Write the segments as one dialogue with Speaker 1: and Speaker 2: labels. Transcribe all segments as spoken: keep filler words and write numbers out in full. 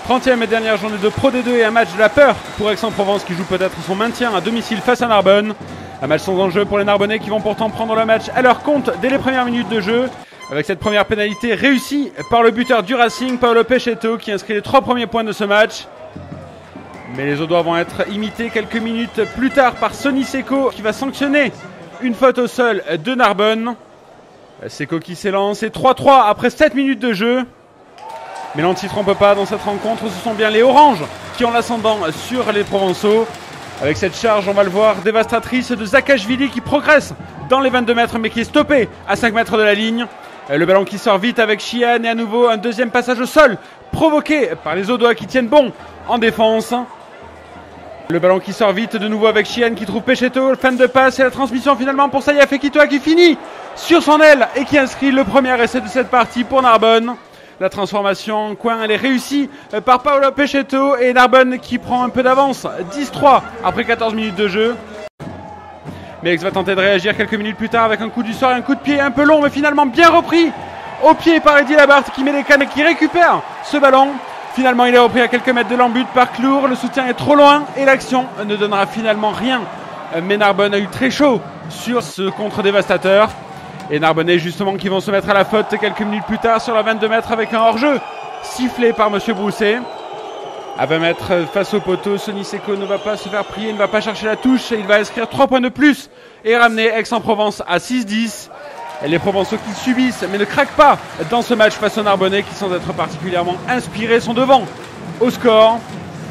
Speaker 1: trentième et dernière journée de Pro D deux et un match de la peur pour Aix-en-Provence qui joue peut-être son maintien à domicile face à Narbonne. Un match sans enjeu pour les Narbonnais qui vont pourtant prendre le match à leur compte dès les premières minutes de jeu. Avec cette première pénalité réussie par le buteur du Racing, Paolo Pechetto, qui inscrit les trois premiers points de ce match. Mais les Audois vont être imités quelques minutes plus tard par Sonny Seko qui va sanctionner une faute au sol de Narbonne. Seko qui s'élance et trois trois après sept minutes de jeu. Mais l'on ne s'y trompe pas dans cette rencontre, ce sont bien les Oranges qui ont l'ascendant sur les Provençaux. Avec cette charge, on va le voir, dévastatrice de Zakashvili qui progresse dans les vingt-deux mètres mais qui est stoppé à cinq mètres de la ligne. Le ballon qui sort vite avec Chian et à nouveau un deuxième passage au sol provoqué par les Audois qui tiennent bon en défense. Le ballon qui sort vite de nouveau avec Chian qui trouve Pechetto, fin de passe et la transmission finalement pour Saïa Fekitoa qui finit sur son aile et qui inscrit le premier essai de cette partie pour Narbonne. La transformation en coin, elle est réussie par Paolo Pechetto et Narbonne qui prend un peu d'avance, dix trois après quatorze minutes de jeu. Mais Aix va tenter de réagir quelques minutes plus tard avec un coup du sort et un coup de pied un peu long mais finalement bien repris au pied par Eddy Labarthe qui met les cannes et qui récupère ce ballon. Finalement il est repris à quelques mètres de l'embut par Clour, le soutien est trop loin et l'action ne donnera finalement rien. Mais Narbonne a eu très chaud sur ce contre dévastateur. Et Narbonnais justement qui vont se mettre à la faute quelques minutes plus tard sur la vingt-deux mètres avec un hors-jeu sifflé par Monsieur Brousset. À vingt mètres face au poteau, Sonny Seko ne va pas se faire prier, ne va pas chercher la touche et il va inscrire trois points de plus et ramener Aix-en-Provence à six dix. Et les Provençaux qui subissent mais ne craquent pas dans ce match face aux Narbonnais qui sans être particulièrement inspirés sont devant au score.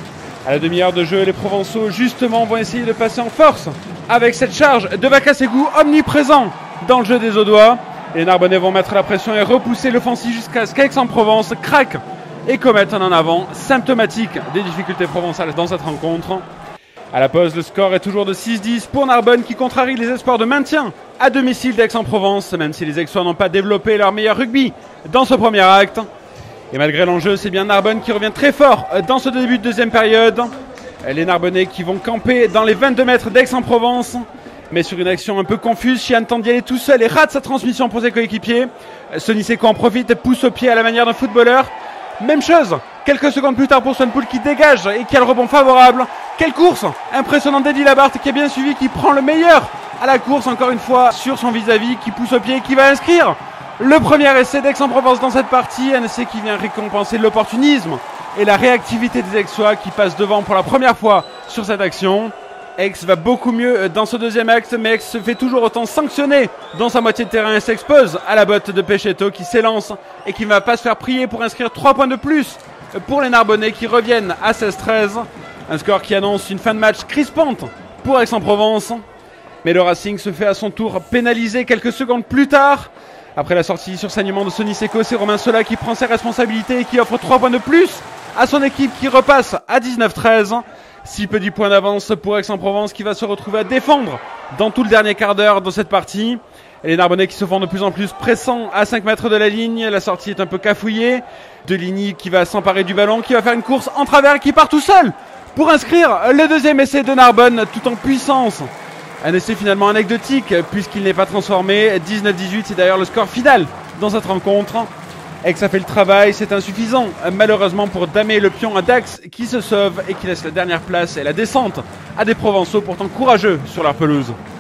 Speaker 1: À la demi-heure de jeu, les Provençaux justement vont essayer de passer en force avec cette charge de Bakasségou omniprésent dans le jeu des Audois. Les Narbonnais vont mettre la pression et repousser l'offensive jusqu'à ce qu'Aix-en-Provence craque et commette un en avant symptomatique des difficultés provençales dans cette rencontre. À la pause, le score est toujours de six dix pour Narbonne qui contrarie les espoirs de maintien à domicile d'Aix-en-Provence, même si les Aixois n'ont pas développé leur meilleur rugby dans ce premier acte. Et malgré l'enjeu, c'est bien Narbonne qui revient très fort dans ce début de deuxième période. Les Narbonnais qui vont camper dans les vingt-deux mètres d'Aix-en-Provence. Mais sur une action un peu confuse, Chian tente d'y aller tout seul et rate sa transmission pour ses coéquipiers. Sonny Seko en profite, pousse au pied à la manière d'un footballeur. Même chose, quelques secondes plus tard pour Swanpool qui dégage et qui a le rebond favorable. Quelle course impressionnante d'Eddy Labarthe qui est bien suivi, qui prend le meilleur à la course encore une fois sur son vis-à-vis, qui pousse au pied et qui va inscrire le premier essai d'Aix-en-Provence dans cette partie. Un essai qui vient récompenser l'opportunisme et la réactivité des Aixois qui passent devant pour la première fois sur cette action. Aix va beaucoup mieux dans ce deuxième acte, mais Aix se fait toujours autant sanctionner dans sa moitié de terrain et s'expose à la botte de Pechetto qui s'élance et qui ne va pas se faire prier pour inscrire trois points de plus pour les Narbonnais qui reviennent à seize treize. Un score qui annonce une fin de match crispante pour Aix-en-Provence. Mais le Racing se fait à son tour pénaliser quelques secondes plus tard. Après la sortie sur saignement de Sonny Seko, c'est Romain Sola qui prend ses responsabilités et qui offre trois points de plus à son équipe qui repasse à dix-neuf treize. Six petits points d'avance pour Aix-en-Provence qui va se retrouver à défendre dans tout le dernier quart d'heure de cette partie. Et les Narbonnais qui se font de plus en plus pressants à cinq mètres de la ligne. La sortie est un peu cafouillée. Deligny qui va s'emparer du ballon, qui va faire une course en travers et qui part tout seul pour inscrire le deuxième essai de Narbonne tout en puissance. Un essai finalement anecdotique puisqu'il n'est pas transformé. dix-neuf dix-huit, c'est d'ailleurs le score final dans cette rencontre. Aix a fait le travail, c'est insuffisant malheureusement pour damer le pion à Dax qui se sauve et qui laisse la dernière place et la descente à des Provençaux pourtant courageux sur leur pelouse.